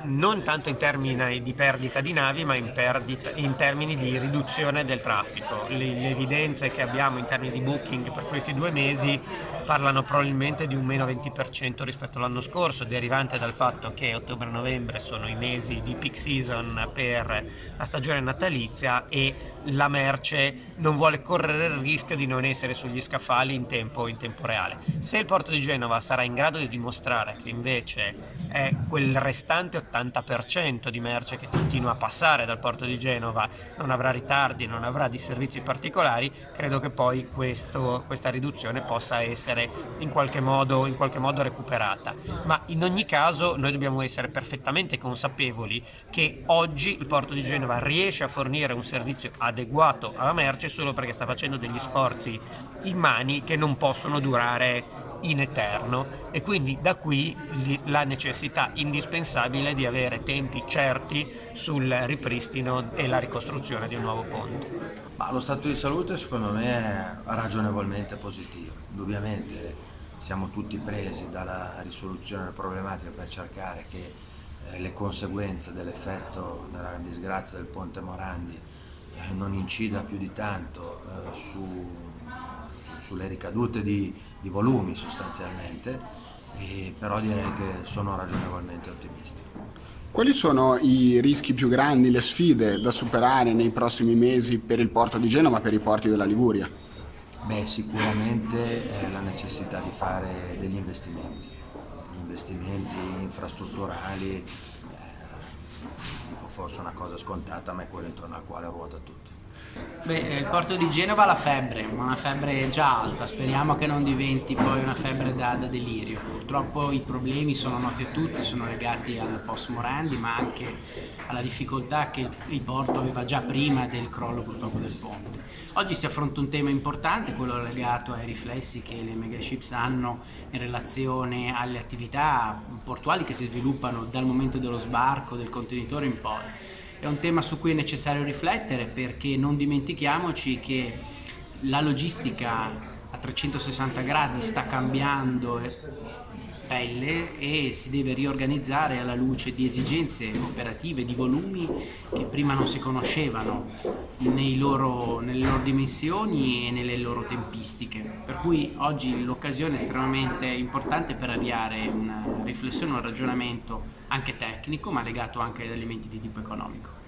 non tanto in termini di perdita di navi, ma in termini di riduzione del traffico. Le evidenze che abbiamo in termini di booking per questi 2 mesi parlano probabilmente di un meno 20% rispetto all'anno scorso, derivante dal fatto che ottobre e novembre sono i mesi di peak season per la stagione natalizia e la merce non vuole correre il rischio di non essere sugli scaffali in tempo reale. Se il porto di Genova sarà in grado di dimostrare che invece è quel restante 80% di merce che continua a passare dal porto di Genova, non avrà ritardi, non avrà disservizi particolari, credo che poi questa riduzione possa essere in qualche modo recuperata. Ma in ogni caso noi dobbiamo essere perfettamente consapevoli che oggi il porto di Genova riesce a fornire un servizio adeguato alla merce solo perché sta facendo degli sforzi immani che non possono durare in eterno, e quindi da qui la necessità indispensabile di avere tempi certi sul ripristino e la ricostruzione di un nuovo ponte. Ma lo stato di salute secondo me è ragionevolmente positivo. Indubbiamente siamo tutti presi dalla risoluzione della problematica per cercare che le conseguenze dell'effetto della disgrazia del ponte Morandi non incida più di tanto sulle ricadute di volumi sostanzialmente, però direi che sono ragionevolmente ottimista. Quali sono i rischi più grandi, le sfide da superare nei prossimi mesi per il porto di Genova e per i porti della Liguria? Beh, sicuramente la necessità di fare degli investimenti, infrastrutturali, dico forse una cosa scontata, ma è quello intorno al quale ruota tutto. Beh, il porto di Genova ha la febbre, ma una febbre già alta, speriamo che non diventi poi una febbre da delirio. Purtroppo i problemi sono noti a tutti, sono legati al post Morandi, ma anche alla difficoltà che il porto aveva già prima del crollo purtroppo del ponte. Oggi si affronta un tema importante, quello legato ai riflessi che le megaships hanno in relazione alle attività portuali che si sviluppano dal momento dello sbarco del contenitore in poi. È un tema su cui è necessario riflettere, perché non dimentichiamoci che la logistica a 360 gradi sta cambiando pelle e si deve riorganizzare alla luce di esigenze operative, di volumi che prima non si conoscevano nelle loro dimensioni e nelle loro tempistiche. Per cui oggi l'occasione è estremamente importante per avviare una riflessione, un ragionamento anche tecnico, ma legato anche ad elementi di tipo economico.